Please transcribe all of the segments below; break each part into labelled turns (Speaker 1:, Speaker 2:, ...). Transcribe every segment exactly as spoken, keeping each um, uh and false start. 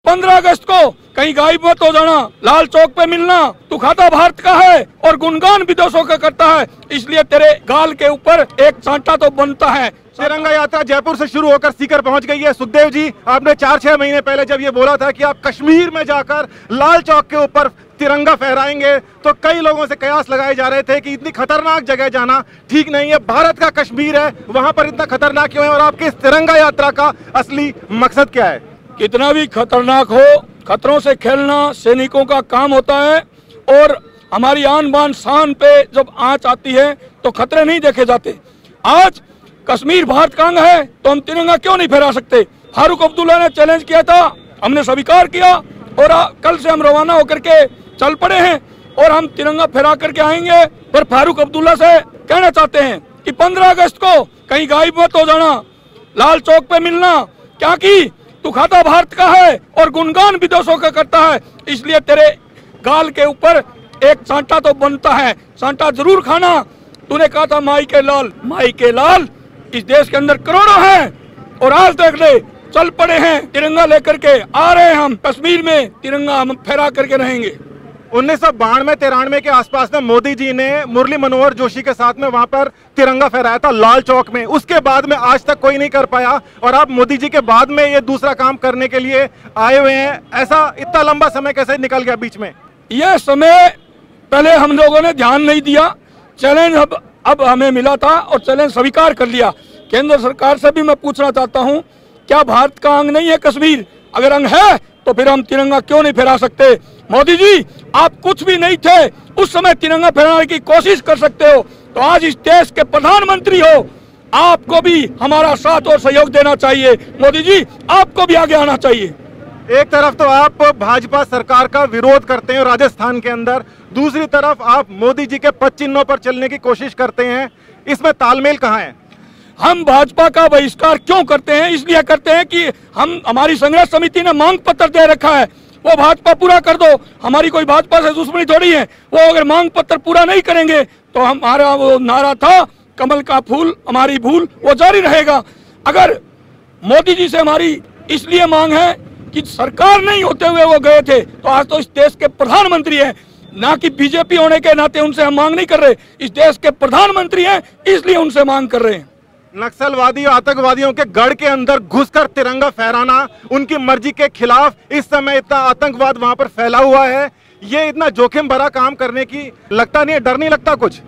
Speaker 1: पंद्रह अगस्त को कहीं गायब मत हो जाना, लाल चौक पे मिलना। तू खाता भारत का है और गुणगान विदेशों का करता है, इसलिए तेरे गाल के ऊपर एक सांटा तो बनता है।
Speaker 2: तिरंगा यात्रा जयपुर से शुरू होकर सीकर पहुंच गई है। सुखदेव जी, आपने चार छह महीने पहले जब ये बोला था कि आप कश्मीर में जाकर लाल चौक के ऊपर तिरंगा फहराएंगे, तो कई लोगों से कयास लगाए जा रहे थे कि इतनी खतरनाक जगह जाना ठीक नहीं है, भारत का कश्मीर है, वहां पर इतना खतरनाक क्यों है, और आपकी इस तिरंगा यात्रा का असली मकसद क्या है?
Speaker 1: कितना भी खतरनाक हो, खतरों से खेलना सैनिकों का काम होता है, और हमारी आन बान शान पे जब आंच आती है तो खतरे नहीं देखे जाते। आज कश्मीर भारत का अंग है तो हम तिरंगा क्यों नहीं फहरा सकते? फारूक अब्दुल्ला ने चैलेंज किया था, हमने स्वीकार किया, और कल से हम रवाना होकर के चल पड़े हैं और हम तिरंगा फहरा करके आएंगे। पर फारूक अब्दुल्ला से कहना चाहते हैं कि पंद्रह अगस्त को कहीं गायब मत हो जाना, लाल चौक पे मिलना, क्या कि तू खाता भारत का है और गुणगान विदेशों का करता है, इसलिए तेरे गाल के ऊपर एक सांटा तो बनता है, सांटा जरूर खाना। तूने कहा था माई के लाल, माई के लाल इस देश के अंदर करोड़ों हैं, और आज देख ले चल पड़े हैं तिरंगा लेकर के आ रहे हैं। हम कश्मीर में तिरंगा हम फहरा करके रहेंगे।
Speaker 2: उन्नीस सौ बानवे तिरानवे के आसपास में मोदी जी ने मुरली मनोहर जोशी के साथ में वहां पर तिरंगा फहराया था लाल चौक में, उसके बाद में आज तक कोई नहीं कर पाया, और आप मोदी जी के बाद में ये दूसरा काम करने के लिए आए हुए हैं। ऐसा इतना लंबा समय कैसे निकल गया बीच में?
Speaker 1: यह समय पहले हम लोगों ने ध्यान नहीं दिया, चैलेंज अब अब हमें मिला था और चैलेंज स्वीकार कर लिया। केंद्र सरकार से भी मैं पूछना चाहता हूं, क्या भारत का अंग नहीं है कश्मीर? अगर अंग है तो फिर हम तिरंगा क्यों नहीं फहरा सकते? मोदी जी, आप कुछ भी नहीं थे उस समय तिरंगा फहराने की कोशिश कर सकते हो, तो आज इस देश के प्रधानमंत्री हो, आपको भी हमारा साथ और सहयोग देना चाहिए। मोदी जी, आपको भी आगे आना चाहिए।
Speaker 2: एक तरफ तो आप भाजपा सरकार का विरोध करते हैं राजस्थान के अंदर, दूसरी तरफ आप मोदी जी के पद चिन्हों पर चलने की कोशिश करते हैं, इसमें तालमेल कहाँ है?
Speaker 1: हम भाजपा का बहिष्कार क्यों करते हैं? इसलिए करते हैं कि हम हमारी संघर्ष समिति ने मांग पत्र दे रखा है, वो भाजपा पूरा कर दो। हमारी कोई भाजपा से दुश्मनी थोड़ी है, वो अगर मांग पत्र पूरा नहीं करेंगे तो हमारा वो नारा था कमल का फूल हमारी भूल, वो जारी रहेगा। अगर मोदी जी से हमारी इसलिए मांग है कि सरकार नहीं होते हुए वो गए थे, तो आज तो इस देश के प्रधानमंत्री हैं, ना कि बीजेपी होने के नाते उनसे हम मांग नहीं कर रहे, इस देश के प्रधानमंत्री हैं इसलिए उनसे मांग कर रहे हैं।
Speaker 2: नक्सलवादी आतंकवादियों के गढ़ के अंदर घुसकर तिरंगा फहराना, उनकी मर्जी के खिलाफ इस समय इतना आतंकवाद वहां पर फैला हुआ है, ये इतना जोखिम भरा काम करने की लगता नहीं है, डर नहीं लगता? कुछ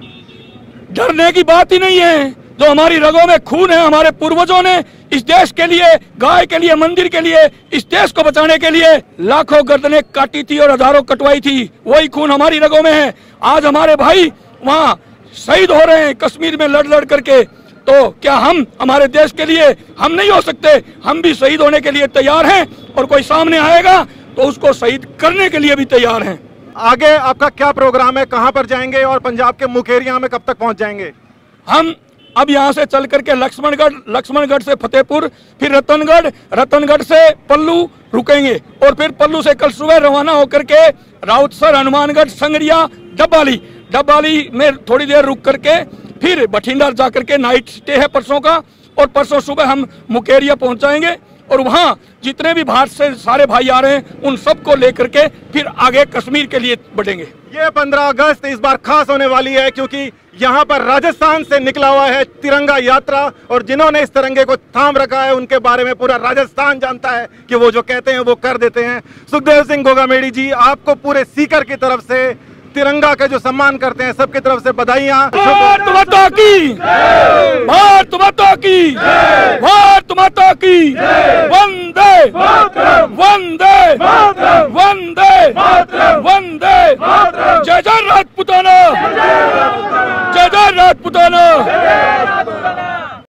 Speaker 1: डरने की बात ही नहीं है, जो हमारी रगों में खून है, हमारे पूर्वजों ने इस देश के लिए, गाय के लिए, मंदिर के लिए, इस देश को बचाने के लिए लाखों गर्दनें काटी थी और हजारों कटवाई थी, वही खून हमारी रगों में है। आज हमारे भाई वहाँ शहीद हो रहे हैं कश्मीर में लड़ लड़ करके, तो क्या हम हमारे देश के लिए हम नहीं हो सकते? हम भी शहीद होने के लिए तैयार हैं, और कोई सामने आएगा तो उसको शहीद करने के लिए भी तैयार हैं।
Speaker 2: आगे आपका क्या प्रोग्राम है, कहां पर जाएंगे और पंजाब के मुखेरिया में कब तक पहुंच जाएंगे?
Speaker 1: हम अब यहाँ से चल करके लक्ष्मणगढ़, लक्ष्मणगढ़ से फतेहपुर, फिर रतनगढ़, रतनगढ़ से पल्लू रुकेंगे, और फिर पल्लू से कल सुबह रवाना होकर के राउतसर, हनुमानगढ़, संगरिया, डब्बाली, डब्बाली में थोड़ी देर रुक करके फिर बठिंडा जा करके नाइट स्टे है परसों का, और परसों सुबह हम मुकेरिया पहुंच जाएंगे, और वहाँ जितने भी भारत से सारे भाई आ रहे हैं उन सबको लेकर के फिर आगे कश्मीर के लिए बढ़ेंगे।
Speaker 2: ये पंद्रह अगस्त इस बार खास होने वाली है, क्योंकि यहाँ पर राजस्थान से निकला हुआ है तिरंगा यात्रा, और जिन्होंने इस तिरंगे को थाम रखा है उनके बारे में पूरा राजस्थान जानता है कि वो जो कहते हैं वो कर देते हैं। सुखदेव सिंह गोगामेडी जी, आपको पूरे सीकर की तरफ से तिरंगा का जो सम्मान करते हैं सबकी तरफ से बधाइयाँ।
Speaker 1: भारत माता की, भारत माता की, भारत माता की, वंदे वंदे वंदे वंदे, जय जय राजपुताना, जय जय राजपुताना।